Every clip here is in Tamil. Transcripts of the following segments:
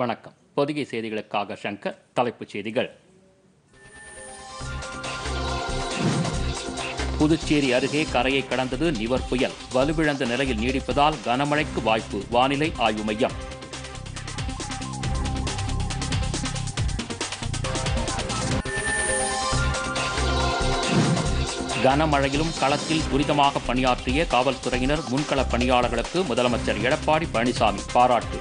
வணக்கம். பொதிகை செய்திகளுக்காக சங்கர். தலைப்புச் செய்திகள். புதுச்சேரி அருகே கரையை கடந்தது நிவர் புயல். வலுவிழந்த நிலையில் நீடிப்பதால் கனமழைக்கு வாய்ப்பு. வானிலை ஆய்வு மையம். கனமழையிலும் களத்தில் துரிதமாக பணியாற்றிய காவல்துறையினர், முன்களப் பணியாளர்களுக்கு முதலமைச்சர் எடப்பாடி பழனிசாமி பாராட்டு.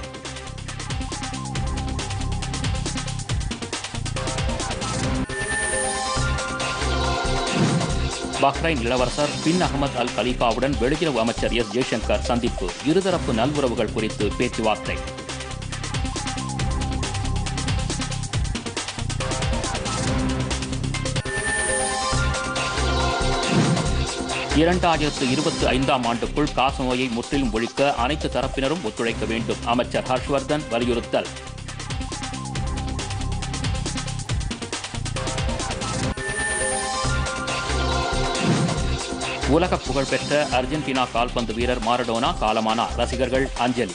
பஹ்ரைன் இளவரசர் பின் அகமது அல் கலீஃபாவுடன் வெளியுறவு அமைச்சர் எஸ் ஜெய்சங்கர் சந்திப்பு. இருதரப்பு நல்வுறவுகள் குறித்து பேச்சுவார்த்தை. இரண்டாயிரத்து 25ஆம் ஆண்டுக்குள் காசநோயை முற்றிலும் ஒழிக்க அனைத்து தரப்பினரும் ஒத்துழைக்க வேண்டும். அமைச்சர் ஹர்ஷ்வர்தன் வலியுறுத்தல். உலக புகழ்பெற்ற அர்ஜென்டினா கால்பந்து வீரர் மாரடோனா காலமானார். ரசிகர்கள் அஞ்சலி.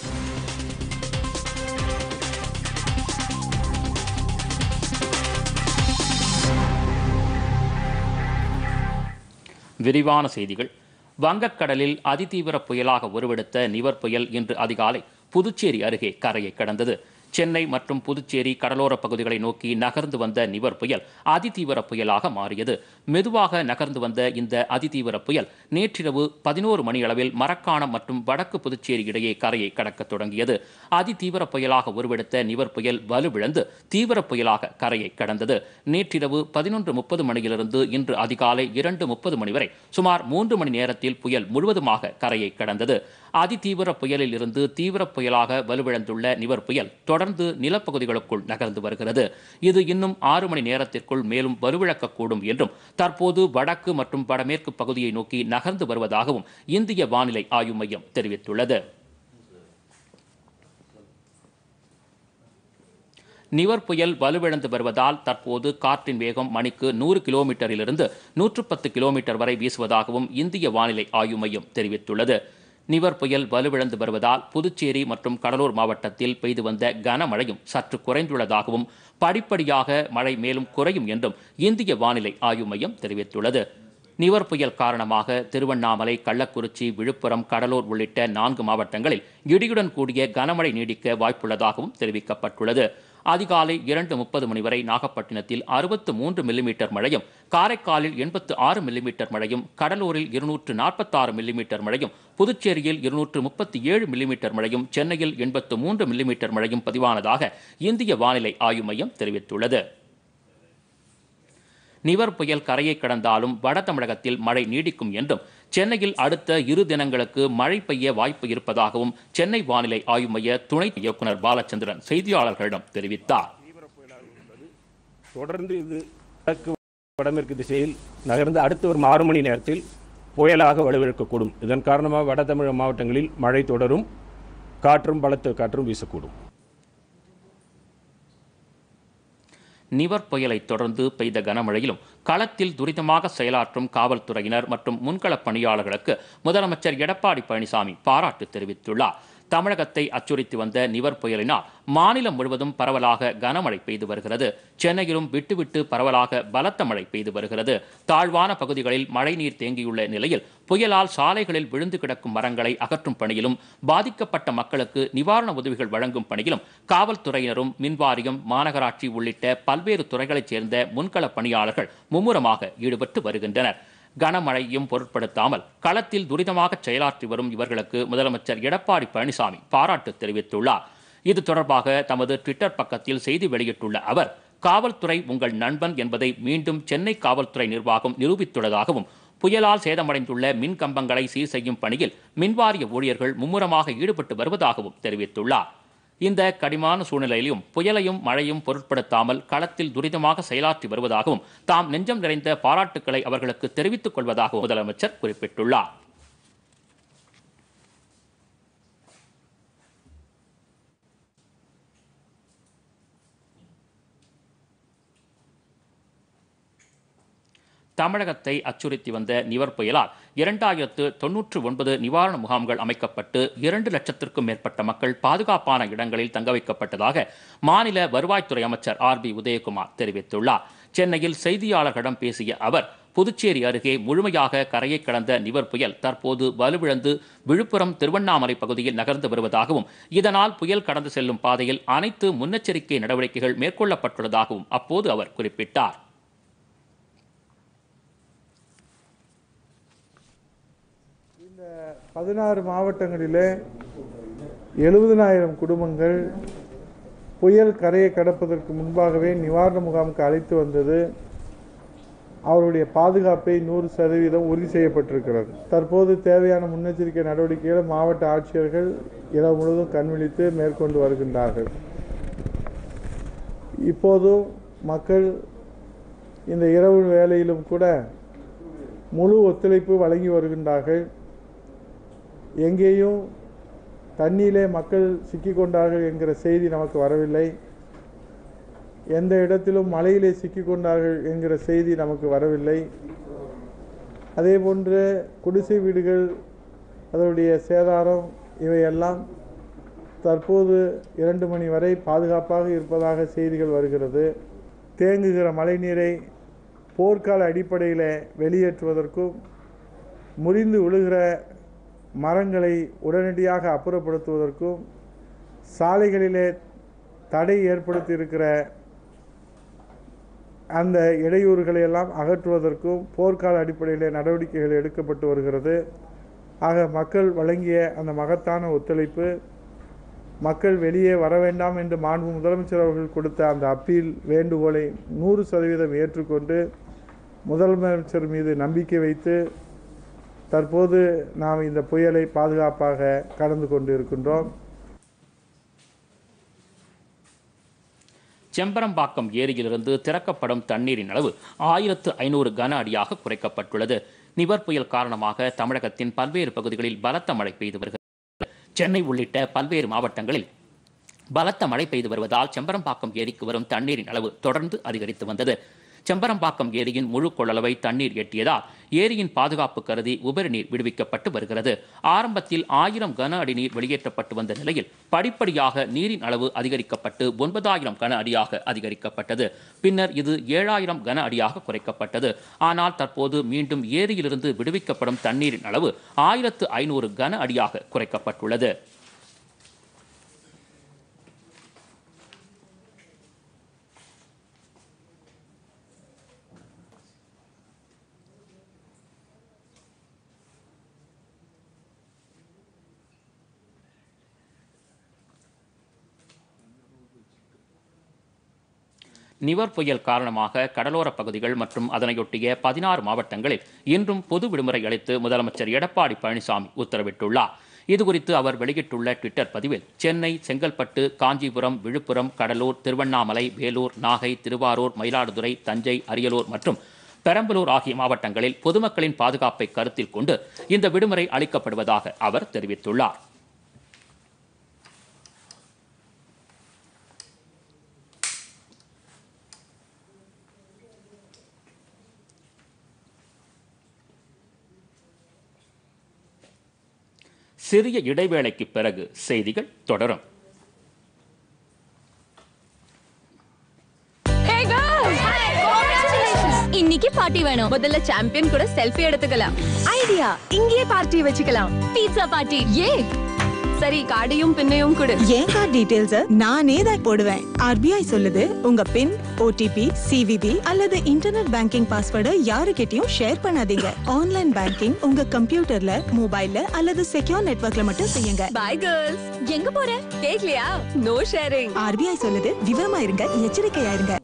விரிவான செய்திகள். வங்கக்கடலில் அதிதீவிர புயலாக உருவெடுத்த நிவர் புயல் இன்று அதிகாலை புதுச்சேரி அருகே கரையை கடந்தது. சென்னை மற்றும் புதுச்சேரி கடலோர பகுதிகளை நோக்கி நகர்ந்து வந்த நிவர் புயல் அதிதீவிர புயலாக மாறியது. மெதுவாக நகர்ந்து வந்த இந்த அதிதீவிர புயல் நேற்றிரவு 11 மணி அளவில் மரக்காணம் மற்றும் வடக்கு புதுச்சேரி இடையே கரையை கடக்க தொடங்கியது. அதிதீவிர புயலாக உருவெடுத்த நிவர் புயல் வலுவிழந்து தீவிர புயலாக கரையை கடந்தது. நேற்றிரவு 11:30 மணியிலிருந்து இன்று அதிகாலை 2:30 மணி வரை சுமார் 3 மணி நேரத்தில் புயல் முழுவதுமாக கரையை கடந்தது. அதிதீவிர புயலில் இருந்து தீவிர புயலாக வலுவிழந்துள்ள நிவர் புயல் தொடர்ந்து நிலப்பகுதிகளுக்குள் நகர்ந்து வருகிறது. இது இன்னும் 6 மணி நேரத்திற்குள் மேலும் வலுவிழக்கக்கூடும் என்றும் தற்போது வடக்கு மற்றும் வடமேற்கு பகுதியை நோக்கி நகர்ந்து வருவதாகவும் இந்திய வானிலை ஆய்வு மையம் தெரிவித்துள்ளது. நிவர் புயல் வலுவிழந்து வருவதால் தற்போது காற்றின் வேகம் மணிக்கு 100 கிலோமீட்டரிலிருந்து 110 கிலோமீட்டர் வரை வீசுவதாகவும் இந்திய வானிலை ஆய்வு மையம் தெரிவித்துள்ளது. நிவர் புயல் வலுவிழந்து வருவதால் புதுச்சேரி மற்றும் கடலூர் மாவட்டத்தில் பெய்து வந்த கனமழையும் சற்று குறைந்துள்ளதாகவும் படிப்படியாக மழை மேலும் குறையும் என்றும் இந்திய வானிலை ஆய்வு மையம் தெரிவித்துள்ளது. நிவர் புயல் காரணமாக திருவண்ணாமலை, கள்ளக்குறிச்சி, விழுப்புரம், கடலூர் உள்ளிட்ட 4 மாவட்டங்களில் இடியுடன் கூடிய கனமழை நீடிக்க வாய்ப்புள்ளதாகவும் தெரிவிக்கப்பட்டுள்ளது. அதிகாலை 2:30 மணி வரை நாகப்பட்டினத்தில் 63 மில்லிமீட்டர் மழையும், காரைக்காலில் 86 மில்லிமீட்டர் மழையும், கடலூரில் 246 மில்லிமீட்டர் மழையும், புதுச்சேரியில் 237 மில்லிமீட்டர் மழையும், சென்னையில் 83 மில்லிமீட்டர் மழையும் பதிவானதாக இந்திய வானிலை ஆய்வு மையம் தெரிவித்துள்ளது. நிவர் புயல் கரையை கடந்தாலும் வட தமிழகத்தில் மழை நீடிக்கும் என்றும் சென்னையில் அடுத்த 2 தினங்களுக்கு மழை பெய்ய வாய்ப்பு இருப்பதாகவும் சென்னை வானிலை ஆய்வு மைய துணை இயக்குநர் பாலச்சந்திரன் செய்தியாளர்களிடம் தெரிவித்தார். தொடர்ந்து இது வடக்கு வடமேற்கு திசையில் நகர்ந்து அடுத்து வரும் 6 மணி நேரத்தில் புயலாக வலுவிழக்கக்கூடும். இதன் காரணமாக வட தமிழக மாவட்டங்களில் மழை தொடரும். காற்றும் பலத்த காற்றும் வீசக்கூடும். நிவர் புயலை தொடர்ந்து பெய்த கனமழையிலும் களத்தில் துரிதமாக செயலாற்றும் காவல்துறையினர் மற்றும் முன்களப் பணியாளர்களுக்கு முதலமைச்சர் எடப்பாடி பழனிசாமி பாராட்டு தெரிவித்துள்ளார். தமிழகத்தை அச்சுறுத்தி வந்த நிவர் புயலினால் மாநிலம் முழுவதும் பரவலாக கனமழை பெய்து வருகிறது. சென்னையிலும் விட்டுவிட்டு பரவலாக பலத்த மழை பெய்து வருகிறது. தாழ்வான பகுதிகளில் மழைநீர் தேங்கியுள்ள நிலையில் புயலால் சாலைகளில் விழுந்து கிடக்கும் மரங்களை அகற்றும் பணியிலும், பாதிக்கப்பட்ட மக்களுக்கு நிவாரண உதவிகள் வழங்கும் பணியிலும் காவல்துறையினரும், மின்வாரியம், மாநகராட்சி உள்ளிட்ட பல்வேறு துறைகளைச் சேர்ந்த முன்களப் பணியாளர்கள் மும்முரமாக ஈடுபட்டு வருகின்றனர். கனமழையும் பொருட்படுத்தாமல் களத்தில் துரிதமாக செயலாற்றி வரும் இவர்களுக்கு முதலமைச்சர் எடப்பாடி பழனிசாமி பாராட்டு தெரிவித்துள்ளார். இது தொடர்பாக தமது ட்விட்டர் பக்கத்தில் செய்தி வெளியிட்டுள்ள அவர், காவல்துறை உங்கள் நண்பன் என்பதை மீண்டும் சென்னை காவல்துறை நிர்வாகம் நிரூபித்துள்ளதாகவும், புயலால் சேதமடைந்துள்ள மின் கம்பங்களை சீர் செய்யும் பணியில் மின்வாரிய ஊழியர்கள் மும்முரமாக ஈடுபட்டு வருவதாகவும் தெரிவித்துள்ளார். இந்த கடினமான சூழ்நிலையிலும் புயலையும் மழையும் பொருட்படுத்தாமல் களத்தில் துரிதமாக செயலாற்றி வருவதாகவும் தாம் நெஞ்சம் நிறைந்த பாராட்டுக்களை அவர்களுக்கு தெரிவித்துக் கொள்வதாகவும் முதலமைச்சர் குறிப்பிட்டுள்ளார். தமிழகத்தை அச்சுறுத்தி வந்த நிவர் புயலால் 2099 நிவாரண முகாம்கள் அமைக்கப்பட்டு 2 லட்சத்திற்கும் மேற்பட்ட மக்கள் பாதுகாப்பான இடங்களில் தங்க வைக்கப்பட்டதாக மாநில வருவாய்த்துறை அமைச்சர் RB உதயகுமார் தெரிவித்துள்ளார். சென்னையில் செய்தியாளர்களிடம் பேசிய அவர், புதுச்சேரி அருகே முழுமையாக கரையை கடந்த நிவர் புயல் தற்போது வலுவிழந்து விழுப்புரம் திருவண்ணாமலை பகுதியில் நகர்ந்து வருவதாகவும், இதனால் புயல் கடந்து செல்லும் பாதையில் அனைத்து முன்னெச்சரிக்கை நடவடிக்கைகள் மேற்கொள்ளப்பட்டுள்ளதாகவும் அப்போது அவர் குறிப்பிட்டார். இந்த 16 மாவட்டங்களிலே 70,000 குடும்பங்கள் புயல் கரையை கடப்பதற்கு முன்பாகவே நிவாரண முகாமுக்கு அழைத்து வந்தது. அவருடைய பாதுகாப்பை 100% உறுதி செய்யப்பட்டிருக்கிறது. தற்போது தேவையான முன்னெச்சரிக்கை நடவடிக்கைகளை மாவட்ட ஆட்சியர்கள் இரவு முழுவதும் கண்விழித்து மேற்கொண்டு வருகின்றார்கள். இப்போதும் மக்கள் இந்த இரவு வேளையிலும் கூட முழு ஒத்துழைப்பு வழங்கி வருகின்றார்கள். எங்கேயும் தண்ணீரிலே மக்கள் சிக்கிக்கொண்டார்கள் என்கிற செய்தி நமக்கு வரவில்லை. எந்த இடத்திலும் மழையிலே சிக்கிக்கொண்டார்கள் என்கிற செய்தி நமக்கு வரவில்லை. அதேபோன்று குடிசை வீடுகள், அதனுடைய சேதாரம் இவையெல்லாம் தற்போது 2 மணி வரை பாதுகாப்பாக இருப்பதாக செய்திகள் வருகிறது. தேங்குகிற மழைநீரை போர்க்கால அடிப்படையில் வெளியேற்றுவதற்கும், முறிந்து விழுகிற மரங்களை உடனடியாக அப்புறப்படுத்துவதற்கும், சாலைகளிலே தடை ஏற்படுத்தியிருக்கிற அந்த இடையூறுகளை எல்லாம் அகற்றுவதற்கும் போர்க்கால அடிப்படையில் நடவடிக்கைகள் எடுக்கப்பட்டு வருகிறது. ஆக மக்கள் வழங்கிய அந்த மகத்தான ஒத்துழைப்பு, மக்கள் வெளியே வர வேண்டாம் என்று மாண்பு முதலமைச்சர் அவர்கள் கொடுத்த அந்த அப்பீல் வேண்டுகோளை 100% ஏற்றுக்கொண்டு முதலமைச்சர் மீது நம்பிக்கை வைத்து தற்போது நாம் இந்த புயலை பாதுகாப்பாக கடந்து கொண்டு இருக்கின்றோம். செம்பரம்பாக்கம் ஏரியிலிருந்து திறக்கப்படும் தண்ணீரின் அளவு 1500 கன அடியாக குறைக்கப்பட்டுள்ளது. நிவர் புயல் காரணமாக தமிழகத்தின் பல்வேறு பகுதிகளில் பலத்த மழை பெய்து வருகிறது. சென்னை உள்ளிட்ட பல்வேறு மாவட்டங்களில் பலத்த மழை பெய்து வருவதால் செம்பரம்பாக்கம் ஏரிக்கு வரும் தண்ணீரின் அளவு தொடர்ந்து அதிகரித்து வந்தது. செம்பரம்பாக்கம் ஏரியின் முழு கொள்ளளவை தண்ணீர் எட்டியதால் ஏரியின் பாதுகாப்பு கருதி உபரி நீர் விடுவிக்கப்பட்டு வருகிறது. ஆரம்பத்தில் 1000 கன அடி நீர் வெளியேற்றப்பட்டு வந்த நிலையில் படிப்படியாக நீரின் அளவு அதிகரிக்கப்பட்டு 9000 கன அடியாக அதிகரிக்கப்பட்டது. பின்னர் இது 7000 கன அடியாக குறைக்கப்பட்டது. ஆனால் தற்போது மீண்டும் ஏரியிலிருந்து விடுவிக்கப்படும் தண்ணீரின் அளவு 1500 கன அடியாக குறைக்கப்பட்டுள்ளது. நிவர் புயல் காரணமாக கடலோர பகுதிகள் மற்றும் அதனையொட்டிய 16 மாவட்டங்களில் இன்றும் பொது விடுமுறை அளித்து முதலமைச்சர் எடப்பாடி பழனிசாமி உத்தரவிட்டுள்ளார். இதுகுறித்து அவர் வெளியிட்டுள்ள ட்விட்டர் பதிவில், சென்னை, செங்கல்பட்டு, காஞ்சிபுரம், விழுப்புரம், கடலூர், திருவண்ணாமலை, வேலூர், நாகை, திருவாரூர், மயிலாடுதுறை, தஞ்சை, அரியலூர் மற்றும் பெரம்பலூர் ஆகிய மாவட்டங்களில் பொதுமக்களின் பாதுகாப்பை கருத்தில் கொண்டு இந்த விடுமுறை அளிக்கப்படுவதாக அவர் தெரிவித்துள்ளார். சிறிய இடைவேளைக்கு பிறகு செய்திகள் தொடரும். இன்னைக்கு பார்ட்டி வேணும். முதல்ல சாம்பியன் கூட செல்ஃபி எடுத்துக்கலாம். ஐடியா, இங்கேயே பார்ட்டி வச்சுக்கலாம். Pizza party. ஏ சரி, கார்டையும் பின்னையும் கொடு. என் கார்டு டீடைல்ஸ் நானே தான் போடுவேன். RBI சொல்லுது, உங்க பின், OTP, CVV அல்லது இன்டர்நெட் பேங்கிங் பாஸ்வேர்டை யாருக்கிட்டையும் ஷேர் பண்ணாதீங்க. ஆன்லைன் பேங்கிங் உங்க கம்ப்யூட்டர்ல, மொபைல்ல அல்லது செக்யூர் நெட்வொர்க்ல மட்டும் செய்யுங்க. Bye girls. எங்க போற? கேக்கலையா? No sharing. RBI சொல்லுது, விவரமா இருங்க, எச்சரிக்கையா இருங்க.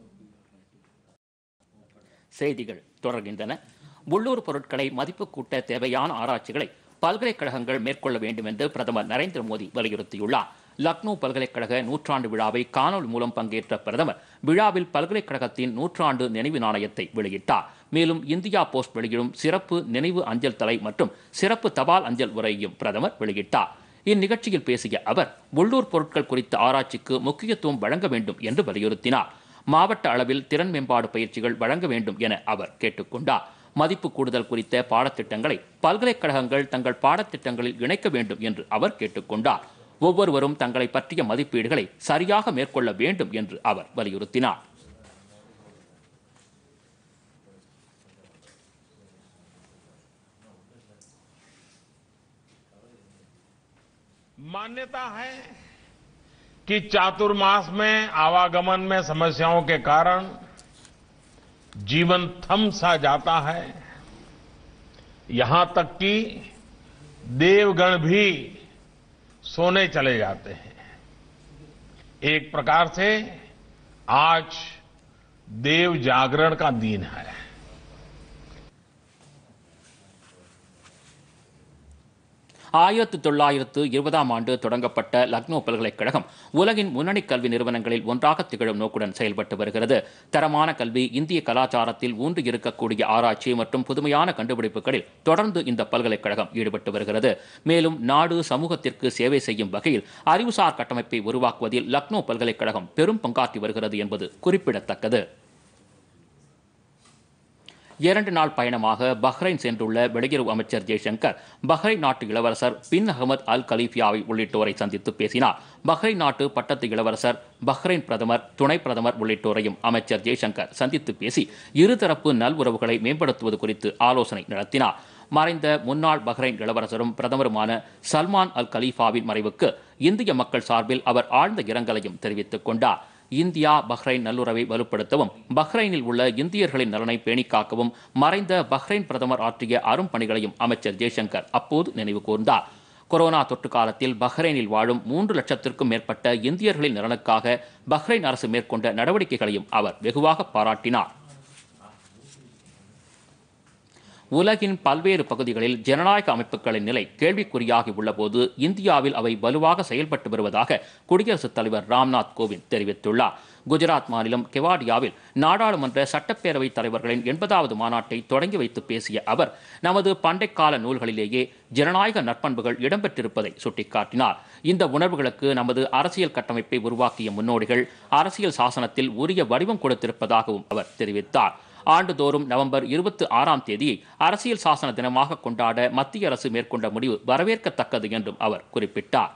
செய்திகள் தொடர்கின்றன. உள்ளூர் பொருட்களை மதிப்பு கூட்ட தேவையான ஆராய்ச்சிகளை பல்கலைக்கழகங்கள் மேற்கொள்ள வேண்டும் என்று பிரதமர் நரேந்திர மோடி வலியுறுத்தியுள்ளார். லக்னோ பல்கலைக்கழக 100ஆண்டு விழாவை காணொலி மூலம் பங்கேற்ற பிரதமர் விழாவில் பல்கலைக்கழகத்தின் 100ஆண்டு நினைவு நாணயத்தை வெளியிட்டார். மேலும் இந்தியா போஸ்ட் வெளியிடும் சிறப்பு நினைவு அஞ்சல் தலை மற்றும் சிறப்பு தபால் அஞ்சல் உரையையும் பிரதமர் வெளியிட்டார். இந்நிகழ்ச்சியில் பேசிய அவர், உள்ளூர் பொருட்கள் குறித்த ஆராய்ச்சிக்கு முக்கியத்துவம் வழங்க வேண்டும் என்று வலியுறுத்தினார். மாவட்ட அளவில் திறன் மேம்பாடு பயிற்சிகள் வழங்க வேண்டும் என அவர் கேட்டுக்கொண்டார். மதிப்பு கூடுதல் குறித்த பாடத்திட்டங்களை பல்கலைக்கழகங்கள் தங்கள் பாடத்திட்டங்களில் இணைக்க வேண்டும் என்று அவர் கேட்டுக்கொண்டார். ஒவ்வொருவரும் தங்களை பற்றிய மதிப்பீடுகளை சரியாக மேற்கொள்ள வேண்டும் என்று அவர் வலியுறுத்தினார். मान्यता है कि चातुर्मास में आवागमन में समस्याओं के कारण जीवन थम सा जाता है। यहां तक कि देवगण भी सोने चले जाते हैं। एक प्रकार से आज देव जागरण का दिन है। 1920ஆம் ஆண்டு தொடங்கப்பட்ட லக்னோ பல்கலைக்கழகம் உலகின் முன்னணி கல்வி நிறுவனங்களில் ஒன்றாக திகழும் நோக்குடன் செயல்பட்டு வருகிறது. தரமான கல்வி, இந்திய கலாச்சாரத்தில் ஊன்றி இருக்கக்கூடிய ஆராய்ச்சி மற்றும் புதுமையான கண்டுபிடிப்புகளில் தொடர்ந்து இந்த பல்கலைக்கழகம் ஈடுபட்டு வருகிறது. மேலும் நாடு சமூகத்திற்கு சேவை செய்யும் வகையில் அறிவுசார் கட்டமைப்பை உருவாக்குவதில் லக்னோ பல்கலைக்கழகம் பெரும் பங்காற்றி வருகிறது என்பது குறிப்பிடத்தக்கது. 2 நாள் பயணமாக பஹ்ரைன் சென்றுள்ள வெளியுறவு அமைச்சர் ஜெய்சங்கர் பஹ்ரைன் நாட்டு இளவரசர் பின் அகமது அல் கலீஃபியாவை உள்ளிட்டோரை சந்தித்து பேசினார். பஹ்ரைன் நாட்டு பட்டத்து இளவரசர், பஹ்ரைன் பிரதமர், துணை பிரதமர் உள்ளிட்டோரையும் அமைச்சர் ஜெய்சங்கர் சந்தித்து பேசி இருதரப்பு நல்உறவுகளை மேம்படுத்துவது குறித்து ஆலோசனை நடத்தினார். மறைந்த முன்னாள் பஹ்ரைன் இளவரசரும் பிரதமருமான சல்மான் அல் கலீஃபாவின் மறைவுக்கு இந்திய மக்கள் சார்பில் அவர் ஆழ்ந்த இரங்கலையும் தெரிவித்துக் கொண்டார். இந்தியா பஹ்ரைன் நல்லுறவை வலுப்படுத்தவும் பஹ்ரைனில் உள்ள இந்தியர்களின் நலனை பேணிக்காக்கவும் மறைந்த பஹ்ரைன் பிரதமர் ஆற்றிய அரும் பணிகளையும் அமைச்சர் ஜெய்சங்கர் அப்போது நினைவு கூர்ந்தார். கொரோனா தொற்று காலத்தில் பஹ்ரைனில் வாழும் 3 லட்சத்திற்கும் மேற்பட்ட இந்தியர்களின் நலனுக்காக பஹ்ரைன் அரசு மேற்கொண்ட நடவடிக்கைகளையும் அவர் வெகுவாக பாராட்டினார். உலகின் பல்வேறு பகுதிகளில் ஜனநாயக அமைப்புகளின் நிலை கேள்விக்குறியாகி உள்ளபோது இந்தியாவில் அவை வலுவாக செயல்பட்டு வருவதாக குடியரசுத் தலைவர் ராம்நாத் கோவிந்த் தெரிவித்துள்ளார். குஜராத் மாநிலம் கெவாடியாவில் நாடாளுமன்ற சட்டப்பேரவை தலைவர்களின் 80வது மாநாட்டை தொடங்கி வைத்து பேசிய அவர் நமது பண்டைக்கால நூல்களிலேயே ஜனநாயக நற்பண்புகள் இடம்பெற்றிருப்பதை சுட்டிக்காட்டினார். இந்த உணர்வுகளுக்கு நமது அரசியல் கட்டமைப்பை உருவாக்கிய முன்னோடிகள் அரசியல் சாசனத்தில் உரிய வடிவம் கொடுத்திருப்பதாகவும் அவர் தெரிவித்தார். ஆண்டுதோறும் நவம்பர் 26ஆம் தேதியை அரசியல் சாசன தினமாக கொண்டாட மத்திய அரசு மேற்கொண்ட முடிவு வரவேற்கத்தக்கது என்றும் அவர் குறிப்பிட்டார்.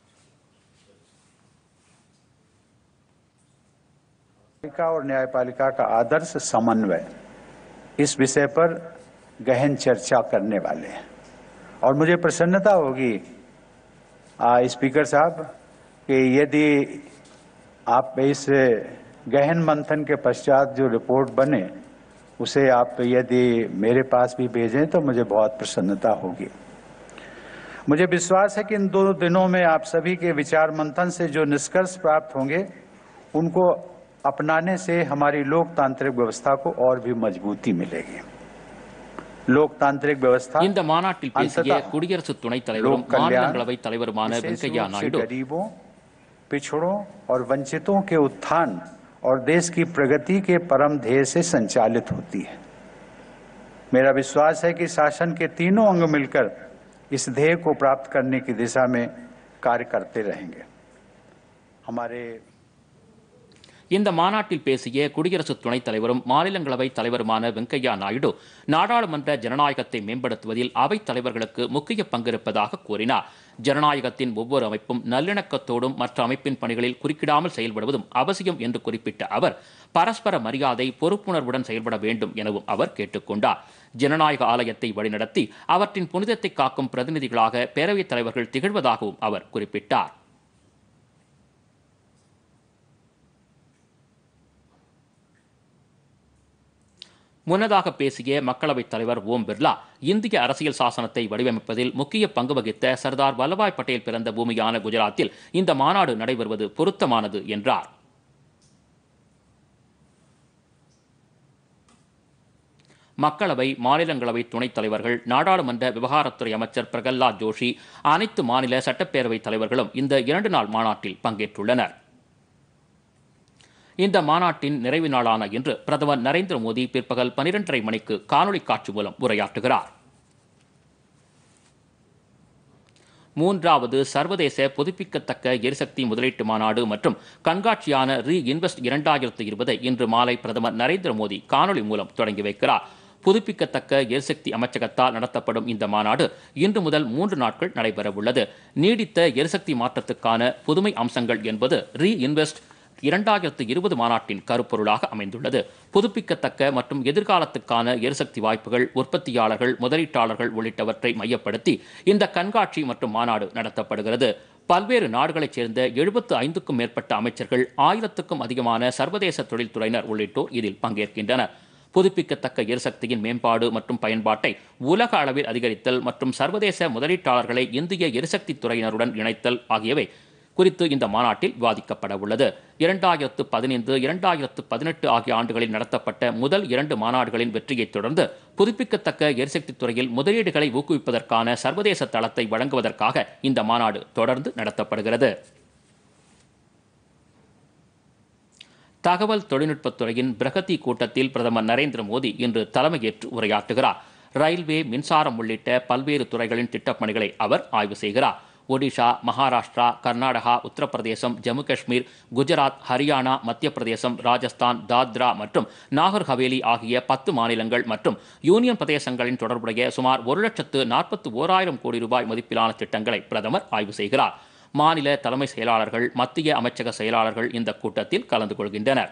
और न्यायपालिका का आदर्श समन्वय, इस विषय पर गहन चर्चा करने वाले हैं और मुझे प्रसन्नता होगी स्पीकर साहब कि यदि आप इस गहन मंथन के पश्चात जो रिपोर्ट बने उसे आप यदि मेरे पास भी भेजें तो मुझे बहुत प्रसन्नता होगी। मुझे विश्वास है कि इन 2 दिनों में आप सभी के विचार मंथन से जो निष्कर्ष प्राप्त होंगे उनको अपनाने से हमारी लोकतांत्रिक व्यवस्था को और भी मजबूती मिलेगी। लोकतांत्रिक व्यवस्था இந்த மாநாட்டில் பேசிய குடியரசு துணைத் தலைவரும் மாநிலங்களவை தலைவருமான வெங்கையா நாயுடு गरीबों, पिछड़ों और वंचितों के उत्थान और देश की प्रगति के परम ध्येय से संचालित होती है। मेरा विश्वास है कि शासन के तीनों अंग मिलकर इस ध्येय को प्राप्त करने की दिशा में कार्य करते रहेंगे। हमारे இந்த மாநாட்டில் பேசிய குடியரசு துணைத் தலைவரும் மாநிலங்களவை தலைவருமான வெங்கையா நாயுடு நாடாளுமன்ற ஜனநாயகத்தை மேம்படுத்துவதில் அவைத் தலைவர்களுக்கு முக்கிய பங்கிருப்பதாக கூறினார். ஜனநாயகத்தின் ஒவ்வொரு அமைப்பும் நல்லிணக்கத்தோடும் மற்ற அமைப்பின் பணிகளில் குறுக்கிடாமல் செயல்படுவதும் அவசியம் என்று குறிப்பிட்ட அவர் பரஸ்பர மரியாதை, பொறுப்புணர்வுடன் செயல்பட வேண்டும் எனவும் அவர் கேட்டுக்கொண்டார். ஜனநாயக ஆலயத்தை வழிநடத்தி அவற்றின் புனிதத்தை காக்கும் பிரதிநிதிகளாக பேரவைத் தலைவர்கள் திகழ்வதாகவும் அவர் குறிப்பிட்டார். முன்னதாக பேசிய மக்களவைத் தலைவர் ஓம் பிர்லா இந்திய அரசியல் சாசனத்தை வடிவமைப்பதில் முக்கிய பங்கு வகித்த சர்தார் வல்லபாய் பட்டேல் பிறந்த பூமியான குஜராத்தில் இந்த மாநாடு நடைபெறுவது பொருத்தமானது என்றார். மக்களவை, மாநிலங்களவை துணைத் தலைவர்கள், நாடாளுமன்ற விவகாரத்துறை அமைச்சர் பிரகலாத் ஜோஷி, அனைத்து மாநில சட்டப்பேரவைத் தலைவர்களும் இந்த 2 நாள் மாநாட்டில் பங்கேற்றுள்ளனர். இந்த மாநாட்டின் நிறைவு நாளான இன்று பிரதமர் நரேந்திர மோடி பிற்பகல் 12:30 மணிக்கு காணொலி காட்சி மூலம் உரையாற்றுகிறார். 3வது சர்வதேச புதுப்பிக்கத்தக்க எரிசக்தி முதலீட்டு மாநாடு மற்றும் கண்காட்சியான ரீஇன்வெஸ்ட் 2020 இன்று மாலை பிரதமர் நரேந்திர மோடி காணொலி மூலம் தொடங்கி வைக்கிறார். புதுப்பிக்கத்தக்க எரிசக்தி அமைச்சகத்தால் நடத்தப்படும் இந்த மாநாடு இன்று முதல் 3 நாட்கள் நடைபெறவுள்ளது. நீடித்த எரிசக்தி மாற்றத்துக்கான புதுமை அம்சங்கள் என்பது ரீஇன்வெஸ்ட் 2020 மாநாட்டின் கருப்பொருளாக அமைந்துள்ளது. புதுப்பிக்கத்தக்க மற்றும் எதிர்காலத்துக்கான எரிசக்தி வாய்ப்புகள், உற்பத்தியாளர்கள், முதலீட்டாளர்கள் உள்ளிட்டவற்றை மையப்படுத்தி இந்த கண்காட்சி மற்றும் மாநாடு நடத்தப்படுகிறது. பல்வேறு நாடுகளைச் சேர்ந்த 75க்கும் மேற்பட்ட அமைச்சர்கள், 1000க்கும் அதிகமான சர்வதேச தொழில்துறையினர் உள்ளிட்டோர் இதில் பங்கேற்கின்றனர். புதுப்பிக்கத்தக்க எரிசக்தியின் மேம்பாடு மற்றும் பயன்பாட்டை உலக அளவில் அதிகரித்தல் மற்றும் சர்வதேச முதலீட்டாளர்களை இந்திய எரிசக்தி துறையினருடன் இணைத்தல் ஆகியவை குறித்து இந்த மாநாட்டில் விவாதிக்கப்பட உள்ளது. 2015, 2018 ஆகிய ஆண்டுகளில் நடத்தப்பட்ட முதல் 2 மாநாடுகளின் வெற்றியைத் தொடர்ந்து புதுப்பிக்கத்தக்க எரிசக்தி துறையில் முதலீடுகளை ஊக்குவிப்பதற்கான சர்வதேச தளத்தை வழங்குவதற்காக இந்த மாநாடு தொடர்ந்து நடத்தப்படுகிறது. தகவல் தொழில்நுட்பத்துறையின் பிரகதி கூட்டத்தில் பிரதமர் நரேந்திர மோடி இன்று தலைமையேற்று உரையாற்றுகிறார். ரயில்வே, மின்சாரம் உள்ளிட்ட பல்வேறு துறைகளின் திட்டப்பணிகளை அவர் ஆய்வு செய்கிறார். ஒடிஷா, மகாராஷ்டிரா, கர்நாடகா, உத்தரப்பிரதேசம், ஜம்மு காஷ்மீர், குஜராத், ஹரியானா, மத்திய பிரதேசம், ராஜஸ்தான், தாத்ரா மற்றும் நாகர் ஹவேலி ஆகிய 10 மாநிலங்கள் மற்றும் யூனியன் பிரதேசங்களின் தொடர்புடைய சுமார் 1,41,000 கோடி ரூபாய் மதிப்பிலான திட்டங்களை பிரதமர் ஆய்வு செய்கிறார். மாநில தலைமை செயலாளர்கள், மத்திய அமைச்சக செயலாளர்கள் இந்த கூட்டத்தில் கலந்து கொள்கின்றனர்.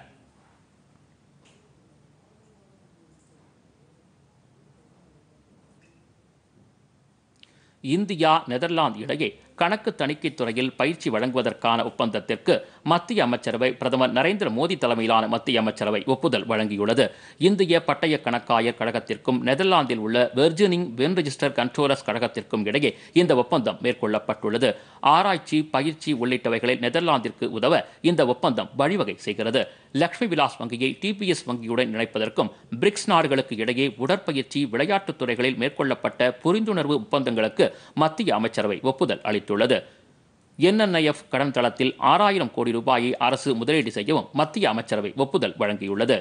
இந்தியா, நெதர்லாந்து இடையே கணக்கு தணிக்கைத் துறையில் பயிற்சி வழங்குவதற்கான ஒப்பந்தத்திற்கு மத்திய அமைச்சரவை பிரதமர் நரேந்திர மோடி தலைமையிலான மத்திய அமைச்சரவை ஒப்புதல் வழங்கியுள்ளது. இந்திய பட்டய கணக்காயர் கழகத்திற்கும் நெதர்லாந்தில் உள்ள வெர்ஜினிங் வென் ரெஜிஸ்டர் கண்ட்ரோலர்ஸ் கழகத்திற்கும் இடையே இந்த ஒப்பந்தம் மேற்கொள்ளப்பட்டுள்ளது. ஆராய்ச்சி, பயிற்சி உள்ளிட்டவைகளில் நெதர்லாந்திற்கு உதவ இந்த ஒப்பந்தம் வழிவகை செய்கிறது. லக்ஷ்மி விலாஸ் வங்கியை டிபிஎஸ் வங்கியுடன் இணைப்பதற்கும் பிரிக்ஸ் நாடுகளுக்கு இடையே உடற்பயிற்சி, விளையாட்டுத் துறைகளில் மேற்கொள்ளப்பட்ட புரிந்துணர்வு ஒப்பந்தங்களுக்கு மத்திய அமைச்சரவை ஒப்புதல் அளித்துள்ளது. NNIF கடன் தளத்தில் 6000 கோடி ரூபாயை அரசு முதலீடு செய்யவும் மத்திய அமைச்சரவை ஒப்புதல் வழங்கியுள்ளது.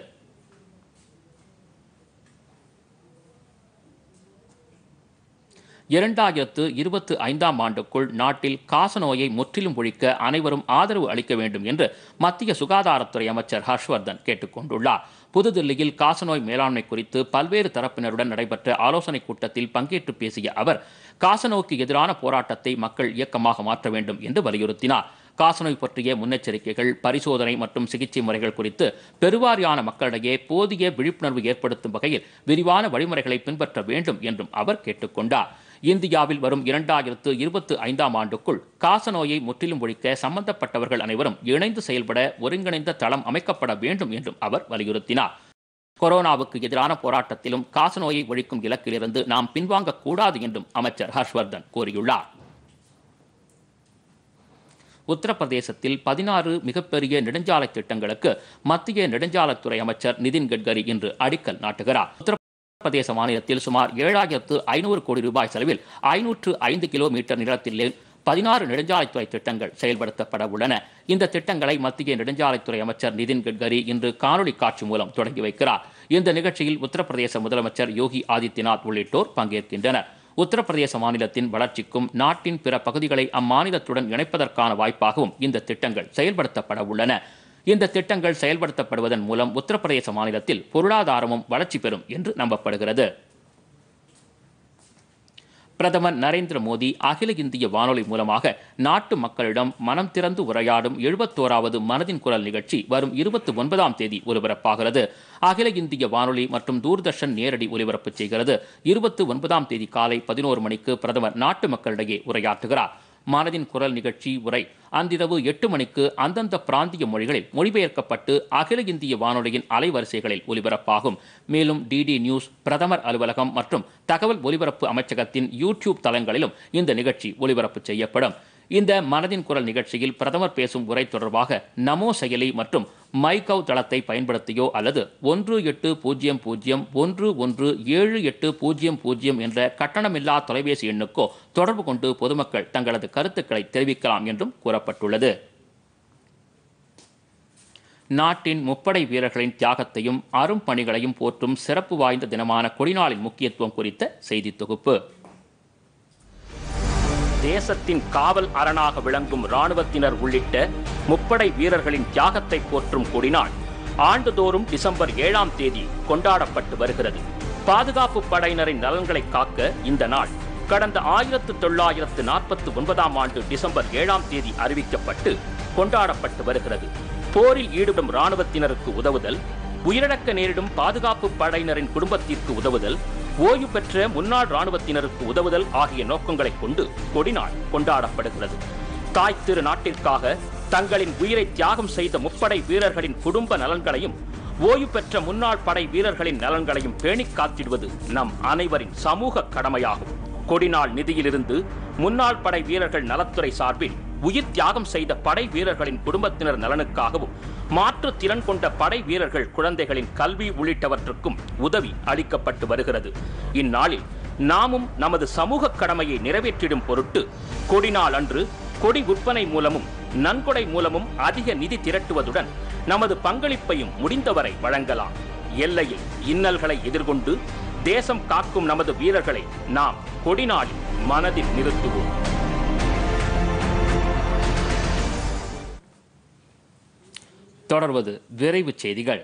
இரண்டாயிரத்து 25ஆம் ஆண்டுக்குள் நாட்டில் காசநோயை முற்றிலும் ஒழிக்க அனைவரும் ஆதரவு அளிக்க வேண்டும் என்று மத்திய சுகாதாரத்துறை அமைச்சர் ஹர்ஷ்வர்தன் கேட்டுக் கொண்டுள்ளார். புதுதில்லியில் காசநோய் மேலாண்மை குறித்து பல்வேறு தரப்பினருடன் நடைபெற்ற ஆலோசனைக் கூட்டத்தில் பங்கேற்று பேசிய அவர், காசநோய்க்கு எதிரான போராட்டத்தை மக்கள் இயக்கமாக மாற்ற வேண்டும் என்று வலியுறுத்தினார். காசநோய் பற்றிய முன்னெச்சரிக்கைகள், பரிசோதனை மற்றும் சிகிச்சை முறைகள் குறித்து பெருவாரியான மக்களிடையே போதிய விழிப்புணர்வு ஏற்படுத்தும் வகையில் விரிவான வழிமுறைகளை பின்பற்ற வேண்டும் என்றும் அவர் கேட்டுக்கொண்டார். இந்தியாவில் வரும் 2025ஆம் ஆண்டுக்குள் காசநோயை முற்றிலும் ஒழிக்க சம்பந்தப்பட்டவர்கள் அனைவரும் இணைந்து செயல்பட ஒருங்கிணைந்த தளம் அமைக்கப்பட வேண்டும் என்றும் அவர் வலியுறுத்தினார். கொரோனாவுக்கு எதிரான போராட்டத்திலும் காசநோயை ஒழிக்கும் இலக்கிலிருந்து நாம் பின்வாங்கக்கூடாது என்றும் அமைச்சர் ஹர்ஷ்வர்தன் கூறியுள்ளார். உத்தரப்பிரதேசத்தில் 16 மிகப்பெரிய நெடுஞ்சாலை திட்டங்களுக்கு மத்திய நெடுஞ்சாலைத்துறை அமைச்சர் நிதின் கட்கரி இன்று அடிக்கல் நாட்டுகிறார். உத்தரப்பிரதேச மாநிலத்தில் சுமார் 7500 கோடி ரூபாய் செலவில் 505 கிலோமீட்டர் நீளத்தில் 16 நெடுஞ்சாலைத்துறை திட்டங்கள் செயல்படுத்தப்பட உள்ளன. இந்த திட்டங்களை மத்திய நெடுஞ்சாலைத்துறை அமைச்சர் நிதின் கட்கரி இன்று காணொலி காட்சி மூலம் தொடங்கி வைக்கிறார். இந்த நிகழ்ச்சியில் உத்தரப்பிரதேச முதலமைச்சர் யோகி ஆதித்யநாத் உள்ளிட்டோர் பங்கேற்கின்றனர். உத்தரப்பிரதேச மாநிலத்தின் வளர்ச்சிக்கும் நாட்டின் பிற பகுதிகளை அம்மாநிலத்துடன் இணைப்பதற்கான வாய்ப்பாகவும் இந்த திட்டங்கள் செயல்படுத்தப்பட உள்ளன. இந்த திட்டங்கள் செயல்படுத்தப்படுவதன் மூலம் உத்தரப்பிரதேச மாநிலத்தில் பொருளாதாரமும் வளர்ச்சி பெறும் என்று நம்பப்படுகிறது. பிரதமர் நரேந்திர மோடி அகில இந்திய வானொலி மூலமாக நாட்டு மக்களிடம் மனம் திறந்து உரையாடும் 71வது மனதின் குரல் நிகழ்ச்சி வரும் 29ஆம் தேதி ஒலிபரப்பாகிறது. அகில இந்திய வானொலி மற்றும் தூர்தர்ஷன் நேரடி ஒலிபரப்பு செய்கிறது. 29ஆம் தேதி காலை 11 மணிக்கு பிரதமர் நாட்டு மக்களிடையே உரையாற்றுகிறார். மனதின் குரல் நிகழ்ச்சி உரை அன்றிரவு 8 மணிக்கு அந்தந்த பிராந்திய மொழிகளில் மொழிபெயர்க்கப்பட்டு அகில இந்திய வானொலியின் அலைவரிசைகளில் ஒலிபரப்பாகும். மேலும் டிடி நியூஸ், பிரதமர் அலுவலகம் மற்றும் தகவல் ஒலிபரப்பு அமைச்சகத்தின் யூடியூப் தளங்களிலும் இந்த நிகழ்ச்சி ஒலிபரப்பு செய்யப்படும். இந்த மனதின் குரல் நிகழ்ச்சியில் பிரதமர் பேசும் உரை தொடர்பாக நமோ செயலி மற்றும் மைகவ் தளத்தை பயன்படுத்தியோ அல்லது 1800117800 என்ற கட்டணமில்லா தொலைபேசி எண்ணுக்கோ தொடர்பு கொண்டு பொதுமக்கள் தங்களது கருத்துக்களை தெரிவிக்கலாம் என்றும் கூறப்பட்டுள்ளது. நாட்டின் முப்படை வீரர்களின் தியாகத்தையும் அரும் பணிகளையும் போற்றும் சிறப்பு வாய்ந்த தினமான கொடிநாளின் முக்கியத்துவம் குறித்த செய்தி தொகுப்பு. தேசத்தின் காவல் அரணாக விளங்கும் இராணுவத்தினர் உள்ளிட்ட முப்படை வீரர்களின் தியாகத்தை போற்றும் கொடிநாள் ஆண்டுதோறும் டிசம்பர் 7ஆம் தேதி கொண்டாடப்பட்டு வருகிறது. பாதுகாப்பு படையினரின் நலன்களை காக்க இந்த நாள் கடந்த 1949ஆம் ஆண்டு டிசம்பர் 7ஆம் தேதி அறிவிக்கப்பட்டு கொண்டாடப்பட்டு வருகிறது. போரில் ஈடுபடும் இராணுவத்தினருக்கு உதவுதல், உயிரிழக்க நேரிடும் பாதுகாப்பு படையினரின் குடும்பத்திற்கு உதவுதல், ஓய்வு பெற்ற முன்னாள் இராணுவத்தினருக்கு உதவுதல் ஆகிய நோக்கங்களை கொண்டு கொடிநாள் கொண்டாடப்படுகிறது. தாய் திரு நாட்டிற்காக தங்களின் உயிரை தியாகம் செய்த முப்படை வீரர்களின் குடும்ப நலன்களையும் ஓய்வு பெற்ற முன்னாள் படை வீரர்களின் நலன்களையும் பேணிக் காத்திடுவது நம் அனைவரின் சமூக கடமையாகும். கொடிநாள் நிதியிலிருந்து முன்னாள் படை வீரர்கள் நலத்துறை சார்பில் உயிர் தியாகம் செய்த படை வீரர்களின் குடும்பத்தினர் நலனுக்காகவும் மாற்றுத் திறன் கொண்ட படை வீரர்கள் குழந்தைகளின் கல்வி உள்ளிட்டவற்றுக்கும் உதவி அளிக்கப்பட்டு வருகிறது. இந்நாளில் நாமும் நமது சமூக கடமையை நிறைவேற்றிடும் பொருட்டு கொடிநாள் அன்று கொடி விற்பனை மூலமும் நன்கொடை மூலமும் அதிக நிதி திரட்டுவதுடன் நமது பங்களிப்பையும் முடிந்தவரை வழங்கலாம். எல்லையில் இன்னல்களை எதிர்கொண்டு தேசம் காக்கும் நமது வீரர்களை நாம் கொடிநாளில் மனதில் நிறுத்துவோம். தொடர்வது விரைவு செய்திகள்.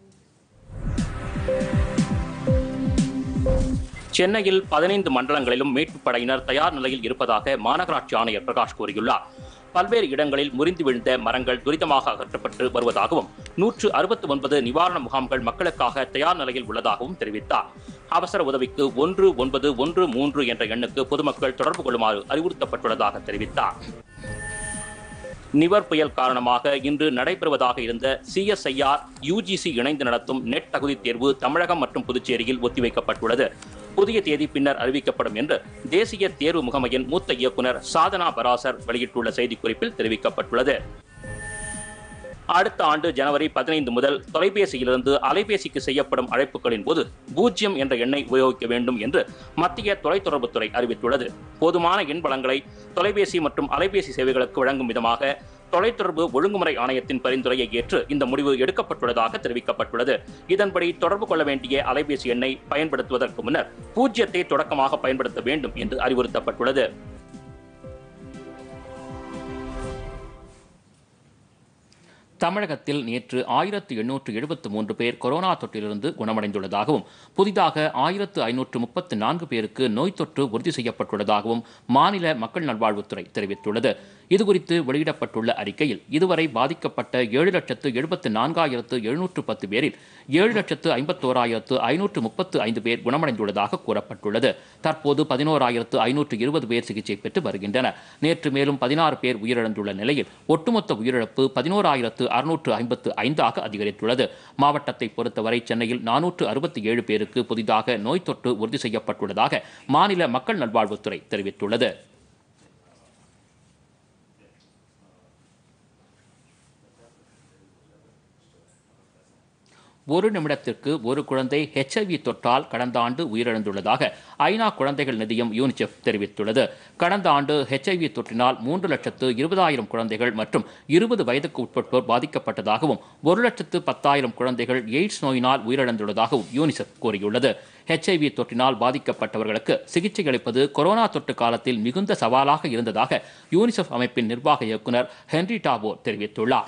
சென்னையில் 15 மண்டலங்களிலும் மீட்புப் படையினர் தயார் நிலையில் இருப்பதாக மாநகராட்சி ஆணையர் பிரகாஷ் கூறியுள்ளார். பல்வேறு இடங்களில் முறிந்து விழுந்த மரங்கள் துரிதமாக அகற்றப்பட்டு வருவதாகவும் 169 நிவாரண முகாம்கள் மக்களுக்காக தயார் நிலையில் உள்ளதாகவும் தெரிவித்தார். அவசர உதவிக்கு 1913 என்ற எண்ணுக்கு பொதுமக்கள் தொடர்பு கொள்ளுமாறு அறிவுறுத்தப்பட்டுள்ளதாக தெரிவித்தார். நிவர் புயல் காரணமாக இன்று நடைபெறுவதாக இருந்த CSIR UGC இணைந்து நடத்தும் நெட் தகுதி தேர்வு தமிழகம் மற்றும் புதுச்சேரியில் ஒத்திவைக்கப்பட்டுள்ளது. புதிய தேதி பின்னர் அறிவிக்கப்படும் என்று தேசிய தேர்வு முகமையின் மூத்த இயக்குநர் சாதனா பராசர் வெளியிட்டுள்ள செய்திக்குறிப்பில் தெரிவிக்கப்பட்டுள்ளது. அடுத்த ஆண்டு ஜனவரி 15 முதல் தொலைபேசியிலிருந்து அலைபேசிக்கு செய்யப்படும் அழைப்புகளின் போது 0 என்ற எண்ணை உபயோகிக்க வேண்டும் என்று மத்திய தொலைத்தொடர்புத்துறை அறிவித்துள்ளது. போதுமான எண் வளங்களை தொலைபேசி மற்றும் அலைபேசி சேவைகளுக்கு வழங்கும் விதமாக தொலைத்தொடர்பு ஒழுங்குமுறை ஆணையத்தின் பரிந்துரையை ஏற்று இந்த முடிவு எடுக்கப்பட்டுள்ளதாக தெரிவிக்கப்பட்டுள்ளது. இதன்படி தொடர்பு கொள்ள வேண்டிய அலைபேசி எண்ணை பயன்படுத்துவதற்கு முன்னர் 0 தொடக்கமாக பயன்படுத்த வேண்டும் என்று அறிவுறுத்தப்பட்டுள்ளது. தமிழகத்தில் நேற்று 1873 பேர் கொரோனா தொற்றிலிருந்து குணமடைந்துள்ளதாகவும் புதிதாக 1534 பேருக்கு நோய் தொற்று உறுதி செய்யப்பட்டுள்ளதாகவும் மாநில மக்கள் நல்வாழ்வுத்துறை தெரிவித்துள்ளது. இதுகுறித்து வெளியிடப்பட்டுள்ள அறிக்கையில் இதுவரை பாதிக்கப்பட்ட 7,74,710 பேரில் 7,51,535 பேர் குணமடைந்துள்ளதாக கூறப்பட்டுள்ளது. தற்போது 11,520 பேர் சிகிச்சை பெற்று வருகின்றனர். நேற்று மேலும் 16 பேர் உயிரிழந்துள்ள நிலையில் ஒட்டுமொத்த உயிரிழப்பு 11,655 அதிகரித்துள்ளது. மாவட்டத்தை பொறுத்தவரை சென்னையில் 467 பேருக்கு புதிதாக நோய் தொற்று உறுதி செய்யப்பட்டுள்ளதாக மாநில மக்கள் நல்வாழ்வுத்துறை தெரிவித்துள்ளது. ஒரு நிமிடத்திற்கு ஒரு குழந்தை HIV தொற்றால் கடந்த ஆண்டு உயிரிழந்துள்ளதாக ஐநா குழந்தைகள் நிதியம் யூனிசெஃப் தெரிவித்துள்ளது. கடந்த ஆண்டு HIV தொற்றினால் 3,20,000 குழந்தைகள் மற்றும் 20 வயதுக்கு உட்பட்டோர் பாதிக்கப்பட்டதாகவும் 1,10,000 குழந்தைகள் எய்ட்ஸ் நோயினால் உயிரிழந்துள்ளதாகவும் யூனிசெஃப் கூறியுள்ளது. HIV தொற்றினால் பாதிக்கப்பட்டவர்களுக்கு சிகிச்சை அளிப்பது கொரோனா தொற்று காலத்தில் மிகுந்த சவாலாக இருந்ததாக யூனிசெஃப் அமைப்பின் நிர்வாக இயக்குநர் ஹென்றி டாபோர் தெரிவித்துள்ளார்.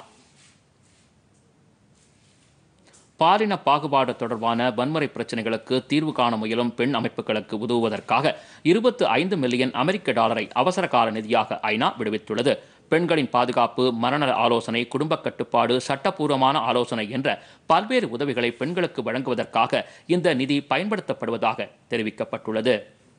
பாலின பாகுபாடு தொடர்பான வன்முறை பிரச்சினைகளுக்கு தீர்வு காண முயலும் பெண் அமைப்புகளுக்கு உதவுவதற்காக 25 மில்லியன் அமெரிக்க டாலரை அவசர கால நிதியாக ஐநா விடுவித்துள்ளது. பெண்களின் பாதுகாப்பு, மனநல ஆலோசனை, குடும்ப கட்டுப்பாடு, சட்டப்பூர்வமான ஆலோசனை என்ற பல்வேறு உதவிகளை பெண்களுக்கு வழங்குவதற்காக இந்த நிதி பயன்படுத்தப்படுவதாக தெரிவிக்கப்பட்டுள்ளது.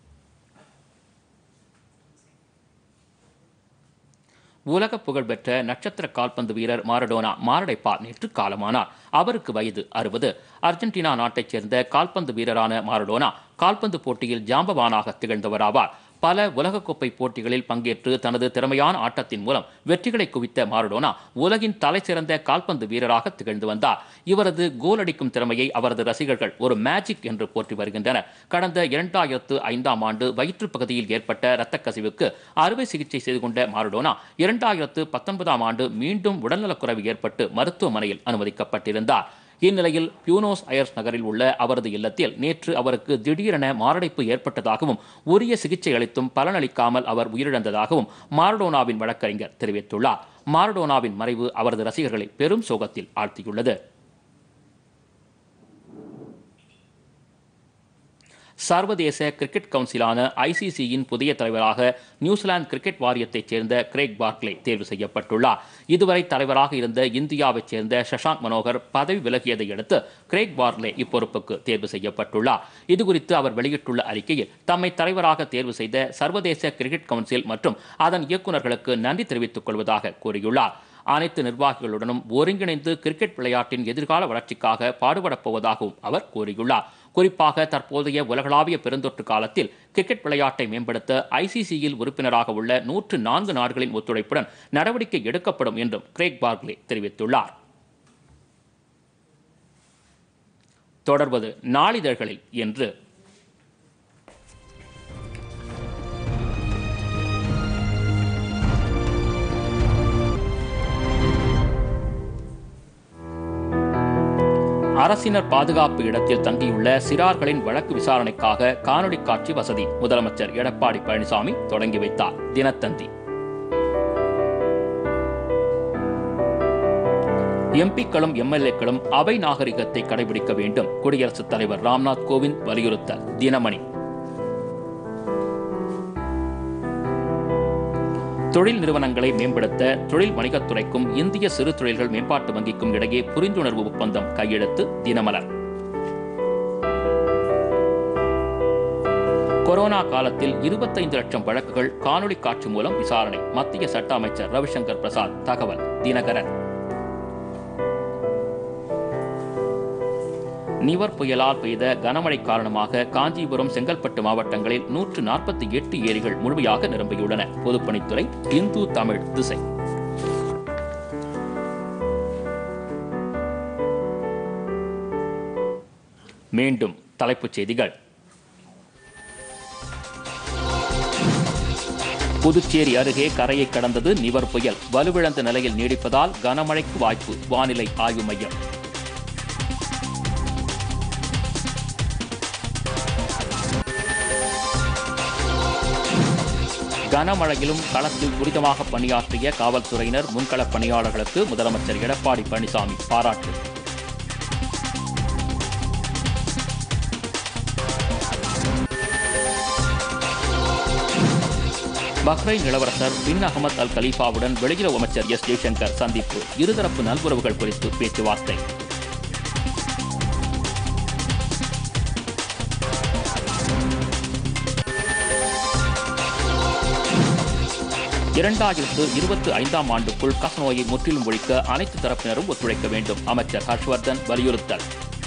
உலக புகழ்பெற்ற நட்சத்திர கால்பந்து வீரர் மாரடோனா மாரடைப்பால் நேற்று காலமானார். அவருக்கு வயது 60. அர்ஜென்டினா நாட்டைச் சேர்ந்த கால்பந்து வீரரான மாரடோனா கால்பந்து போட்டியில் ஜாம்பவானாக திகழ்ந்தவர் ஆவார். பல உலகக்கோப்பை போட்டிகளில் பங்கேற்று தனது திறமையான ஆட்டத்தின் மூலம் வெற்றிகளை குவித்த மாரடோனா உலகின் தலைசிறந்த கால்பந்து வீரராக திகழ்ந்து வந்தார். இவரது கோல் அடிக்கும் திறமையை அவரது ரசிகர்கள் ஒரு மேஜிக் என்று போற்றி வருகின்றனர். கடந்த 2005ஆம் ஆண்டு வயிற்று பகுதியில் ஏற்பட்ட இரத்த கசிவுக்கு அறுவை சிகிச்சை செய்து கொண்ட மாரடோனா 2019ஆம் ஆண்டு மீண்டும் உடல்நலக்குறைவு ஏற்பட்டு மருத்துவமனையில் அனுமதிக்கப்பட்டிருந்தார். இந்நிலையில் பியூனோஸ் அயர்ஸ் நகரில் உள்ள அவரது இல்லத்தில் நேற்று அவருக்கு திடீரென மாரடைப்பு ஏற்பட்டதாகவும் உரிய சிகிச்சை அளித்தும் பலனளிக்காமல் அவர் உயிரிழந்ததாகவும் மாரடோனாவின் வழக்கறிஞர் தெரிவித்துள்ளார். மாரடோனாவின் மறைவு அவரது ரசிகர்களை பெரும் சோகத்தில் ஆழ்த்தியுள்ளது. சர்வதேச கிரிக்கெட் கவுன்சிலான ஐசிசியின் புதிய தலைவராக நியூசிலாந்து கிரிக்கெட் வாரியத்தைச் சேர்ந்த கிரேக் பார்க்லே தேர்வு செய்யப்பட்டுள்ளார். இதுவரை தலைவராக இருந்த இந்தியாவைச் சேர்ந்த சஷாங்க் மனோகர் பதவி விலகியதை அடுத்து கிரேக் பார்க்லே இப்பொறுப்புக்கு தேர்வு செய்யப்பட்டுள்ளார். இதுகுறித்து அவர் வெளியிட்டுள்ள அறிக்கையில் தம்மை தலைவராக தேர்வு செய்த சர்வதேச கிரிக்கெட் கவுன்சில் மற்றும் அதன் இயக்குநர்களுக்கு நன்றி தெரிவித்துக் கொள்வதாக கூறியுள்ளார். அனைத்து நிர்வாகிகளுடனும் ஒருங்கிணைந்து கிரிக்கெட் விளையாட்டின் எதிர்கால வளர்ச்சிக்காக பாடுபடப் போவதாகவும் அவர் கூறியுள்ளார். குறிப்பாக தற்போதைய உலகளாவிய பெருந்தொற்று காலத்தில் கிரிக்கெட் விளையாட்டை மேம்படுத்த ஐசிசியில் உறுப்பினராக உள்ள 104 நாடுகளின் ஒத்துழைப்புடன் நடவடிக்கை எடுக்கப்படும் என்றும் கிரேக் பார்க்லே தெரிவித்துள்ளார். தொடர்வது நாளிதழ்களில் என்று அரசினர் பாதுகாப்பு இடத்தில் தங்கியுள்ள சிறார்களின் வழக்கு விசாரணைக்காக காணொலி காட்சி வசதி முதலமைச்சர் எடப்பாடி பழனிசாமி தொடங்கி வைத்தார். தினத்தந்தி. எம்பிக்களும் எம்எல்ஏக்களும் அவை நாகரிகத்தை கடைபிடிக்க வேண்டும். குடியரசுத் தலைவர் ராம்நாத் கோவிந்த் வலியுறுத்தல். தினமணி. தொழில் நிறுவனங்களை மேம்படுத்த தொழில் வணிகத்துறைக்கும் இந்திய சிறு தொழில்கள் மேம்பாட்டு வங்கிக்கும் இடையே புரிந்துணர்வு ஒப்பந்தம் கையெழுத்து. தினமலர். கொரோனா காலத்தில் 25 லட்சம் வழக்குகள் காணொலி காட்சி மூலம் விசாரணை. மத்திய சட்ட அமைச்சர் ரவிசங்கர் பிரசாத் தகவல். தினகரன். நிவர் புயலால் பெய்த கனமழை காரணமாக காஞ்சிபுரம், செங்கல்பட்டு மாவட்டங்களில் 148 ஏரிகள் முழுமையாக நிரம்பியுள்ளன. பொதுப்பணித்துறை. இந்து தமிழ் திசை. மீண்டும் தலைப்புச் செய்திகள். புதுச்சேரி அருகே கரையை கடந்தது நிவர் புயல். வலுவிழந்த நிலையில் நீடிப்பதால் கனமழைக்கு வாய்ப்பு. வானிலை ஆய்வு மையம். கனமழையிலும் களத்தில் துரிதமாக பணியாற்றிய காவல்துறையினர், முன்களப் பணியாளர்களுக்கு முதலமைச்சர் எடப்பாடி பழனிசாமி பாராட்டு. பஹ்ரைன் இளவரசர் பின் அகமது அல் கலீஃபாவுடன் வெளியுறவு அமைச்சர் எஸ் ஜெய்சங்கர் சந்திப்பு. இருதரப்பு நல்வுறவுகள் குறித்து பேச்சுவார்த்தை. இரண்டாயிரத்து 25ஆம் ஆண்டுக்குள் காசநோயை முற்றிலும் ஒழிக்க அனைத்து தரப்பினரும் ஒத்துழைக்க வேண்டும். அமைச்சர் ஹர்ஷ்வர்தன் வலியுறுத்தல்.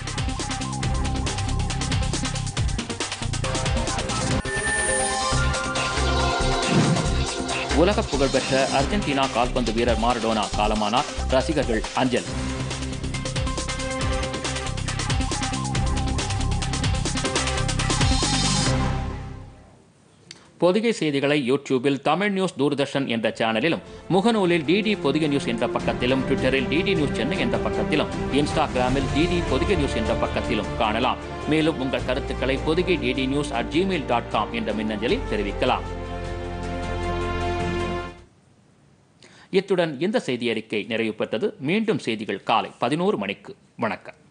உலக புகழ்பெற்ற அர்ஜென்டினா கால்பந்து வீரர் மாரடோனா காலமானார். ரசிகர்கள் அஞ்சலி. பொதிகை செய்திகளை யூடியூபில் தமிழ் நியூஸ் தூர்தர்ஷன் என்ற சேனலிலும், முகநூலில் டிடி பொதிகை நியூஸ் என்ற பக்கத்திலும், ட்விட்டரில் டிடி நியூஸ் சென்னை என்ற பக்கத்திலும், இன்ஸ்டாகிராமில் டிடி பொதிகை நியூஸ் என்ற பக்கத்திலும் காணலாம். மேலும் உங்கள் கருத்துக்களை பொதிகை ddnews@gmail.com என்ற மின்னஞ்சலில் தெரிவிக்கலாம். இத்துடன் இந்த செய்தி அறிக்கை நிறைவு பெற்றது. மீண்டும் செய்திகள் காலை 11 மணிக்கு. வணக்கம்.